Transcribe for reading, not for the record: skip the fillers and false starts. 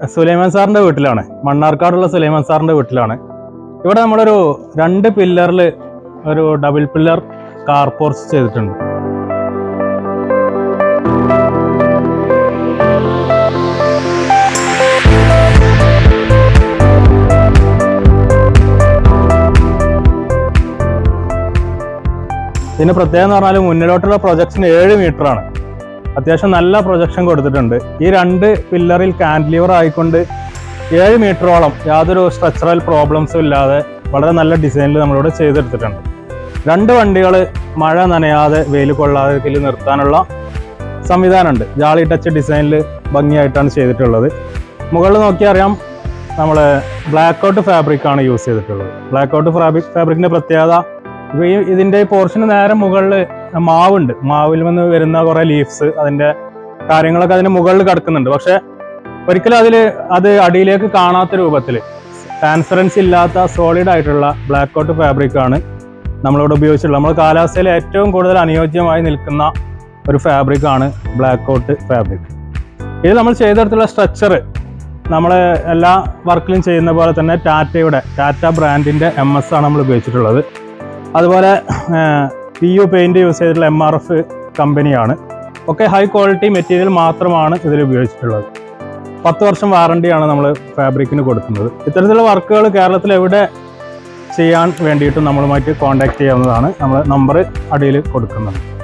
സുലൈമാൻ സാറിൻ്റെ വീട്ടിലാണ്, മണ്ണാർക്കാടുള്ള സുലൈമാൻ സാറിൻ്റെ വീട്ടിലാണ്. ഇവിടെ നമ്മളൊരു 2 പില്ലറിൽ ഒരു ഡബിൾ പില്ലർ കാർ പോർച്ച് ചെയ്തിട്ടുണ്ട്. ഇതിന് പ്രത്യേകം എന്ന് പറഞ്ഞാൽ മുന്നിലോട്ടുള്ള പ്രൊജക്ഷൻ 7 മീറ്ററാണ്. അത്യാവശ്യം നല്ല പ്രൊജക്ഷൻ കൊടുത്തിട്ടുണ്ട്. ഈ 2 പില്ലറിൽ കാൻഡിലിവർ ആയിക്കൊണ്ട് 7 മീറ്ററോളം യാതൊരു സ്ട്രക്ചറൽ പ്രോബ്ലംസും ഇല്ലാതെ വളരെ നല്ല ഡിസൈനിൽ നമ്മളിവിടെ ചെയ്തെടുത്തിട്ടുണ്ട്. 2 വണ്ടികൾ മഴ നനയാതെ വെയിൽ കൊള്ളാതെ ഇതിൽ നിർത്താനുള്ള സംവിധാനമുണ്ട്. ജാളി ടച്ച് ഡിസൈനിൽ ഭംഗിയായിട്ടാണ് ചെയ്തിട്ടുള്ളത്. മുകളിൽ നോക്കിയാൽ അറിയാം, നമ്മൾ ബ്ലാക്ക് ഔട്ട് ഫാബ്രിക്കാണ് യൂസ് ചെയ്തിട്ടുള്ളത്. ബ്ലാക്ക് ഔട്ട് ഫാബ്രിക്കിൻ്റെ പ്രത്യേകത, ഇപ്പോൾ ഇതിൻ്റെ പോർഷന് നേരെ മുകളിൽ മാവുണ്ട്. മാവിൽ നിന്ന് വരുന്ന കുറേ ലീഫ്സ്, അതിൻ്റെ കാര്യങ്ങളൊക്കെ അതിന് മുകളിൽ കിടക്കുന്നുണ്ട്. പക്ഷെ ഒരിക്കലും അത് അടിയിലേക്ക് കാണാത്ത രൂപത്തിൽ ട്രാൻസ്പെറൻസി ഇല്ലാത്ത സോളിഡ് ആയിട്ടുള്ള ബ്ലാക്ക് ഔട്ട് ഫാബ്രിക്കാണ് നമ്മളിവിടെ ഉപയോഗിച്ചിട്ടുള്ളത്. നമ്മൾ കാലാവസ്ഥയിൽ ഏറ്റവും കൂടുതൽ അനുയോജ്യമായി നിൽക്കുന്ന ഒരു ഫാബ്രിക്കാണ് ബ്ലാക്ക് ഔട്ട് ഫാബ്രിക്. ഇത് നമ്മൾ ചെയ്തെടുത്തുള്ള സ്ട്രക്ചർ നമ്മൾ എല്ലാ വർക്കിലും ചെയ്യുന്ന പോലെ തന്നെ ടാറ്റ ബ്രാൻഡിൻ്റെ MS ആണ് നമ്മൾ ഉപയോഗിച്ചിട്ടുള്ളത്. അതുപോലെ PU പെയിൻറ് യൂസ് ചെയ്തിട്ടുള്ള MRF കമ്പനിയാണ്. ഒക്കെ ഹൈ ക്വാളിറ്റി മെറ്റീരിയൽ മാത്രമാണ് ഇതിൽ ഉപയോഗിച്ചിട്ടുള്ളത്. 10 വർഷം വാറണ്ടിയാണ് നമ്മൾ ഫാബ്രിക്കിന് കൊടുക്കുന്നത്. ഇത്തരത്തിലുള്ള വർക്കുകൾ കേരളത്തിൽ എവിടെ ചെയ്യാൻ വേണ്ടിയിട്ടും നമ്മളുമായിട്ട് കോൺടാക്ട് ചെയ്യാവുന്നതാണ്. നമ്മൾ നമ്പർ അടിയിൽ കൊടുക്കുന്നുണ്ട്.